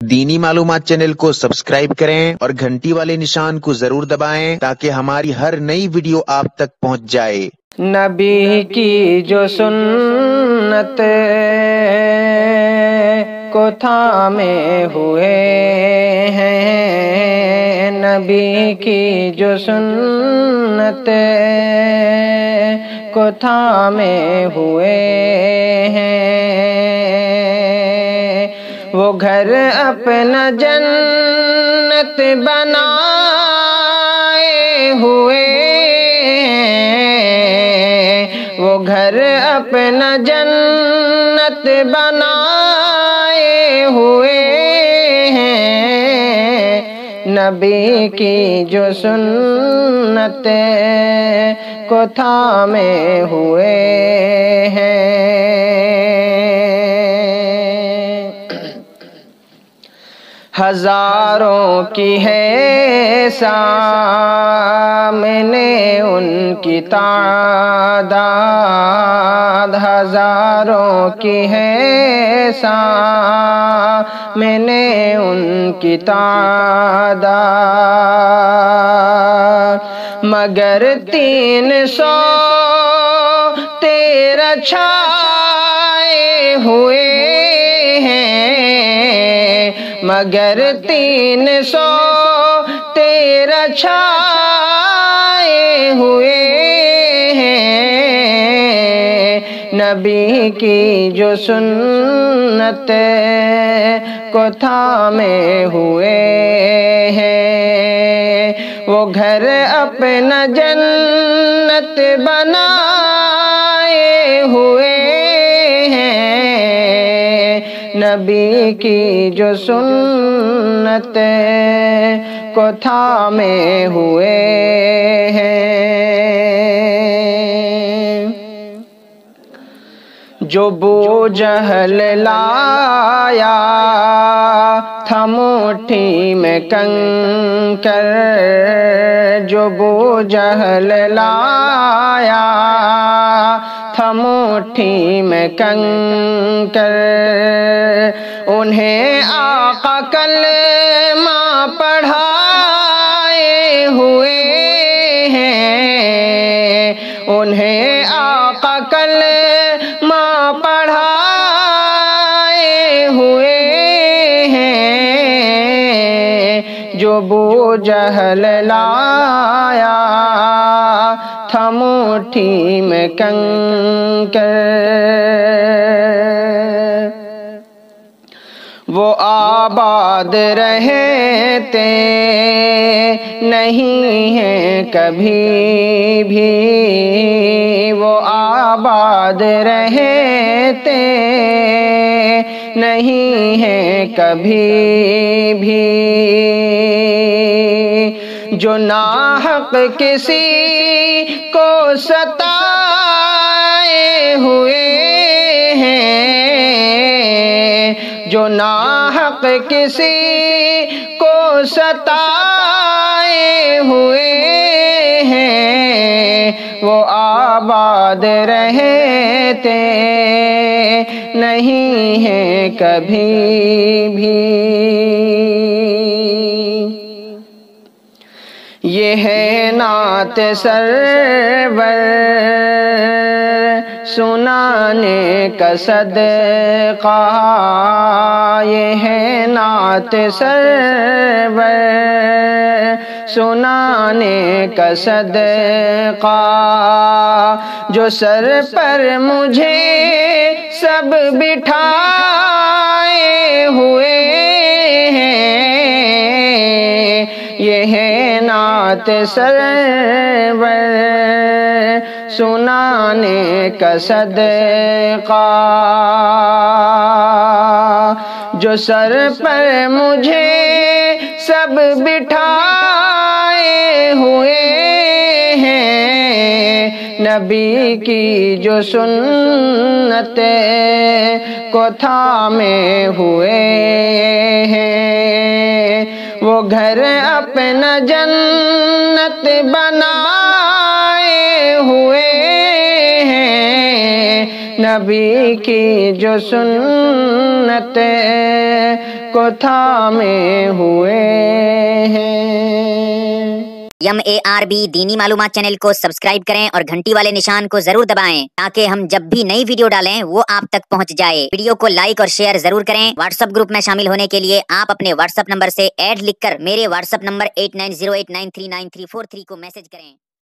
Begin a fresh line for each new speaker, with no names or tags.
دینی معلومات چینل کو سبسکرائب کریں اور گھنٹی والے نشان کو ضرور دبائیں تاکہ ہماری ہر نئی ویڈیو آپ تک پہنچ جائے۔
نبی کی جو سنت کو تھامے ہوئے ہیں، نبی کی جو سنت کو تھامے ہوئے ہیں، وہ گھر اپنا جنت بنائے ہوئے ہیں، وہ گھر اپنا جنت بنائے ہوئے ہیں، نبی کی جو سنت کو تھامے ہوئے ہیں۔ ہزاروں کی ہے سامنے ان کی تعداد، ہزاروں کی ہے سامنے ان کی تعداد، مگر 313 چھائے ہوئے ہیں، مگر 313 چھائے ہوئے ہیں، نبی کی جو سنت کو تھامے ہوئے ہیں، وہ گھر اپنا جنت بنائے ہوئے ہیں، نبی کی جو سنت کو تھامے ہوئے ہیں۔ جو بو جہل لایا تھا مٹھی میں کنکر، جو بو جہل لایا تھا مٹھی میں کنکر، انہیں آقا کلمہ پڑھائے ہوئے ہیں، انہیں آقا کلمہ پڑھائے ہوئے ہیں، جو بو جہل لایا تھا مٹھی میں کنکر، وہ آباد رہتے نہیں ہیں کبھی بھی، وہ آباد رہتے نہیں ہیں کبھی بھی، جو ناحق کسی کو ستائے ہوئے ہیں، جو ناحق کسی کو ستائے ہوئے ہیں، وہ آباد رہتے نہیں ہیں کبھی بھی۔ یہ ہے نعت سرور سنانے کا صدقہ، یہ ہے نعت سرور سنانے کا صدقہ، جو سر پر مجھے سب بٹھائے ہوئے ہیں، یہ ہے نعت سرور سنانے کا صدقہ، جو سر پر مجھے سب بٹھائے ہوئے ہیں، نبی کی جو سنت کو تھامے ہوئے ہیں، وہ گھر اپنا جنت بنائے ہوئے ہیں، نبی کی جو سنت کو تھامے ہوئے ہیں۔
MARB دینی معلومات چینل کو سبسکرائب کریں اور گھنٹی والے نشان کو ضرور دبائیں تاکہ ہم جب بھی نئی ویڈیو ڈالیں وہ آپ تک پہنچ جائے۔ ویڈیو کو لائک اور شیئر ضرور کریں۔ واٹس ایپ گروپ میں شامل ہونے کے لیے آپ اپنے واٹس ایپ نمبر سے ایڈ لکھ کر میرے واٹس ایپ نمبر 8908939343 کو میسج کریں۔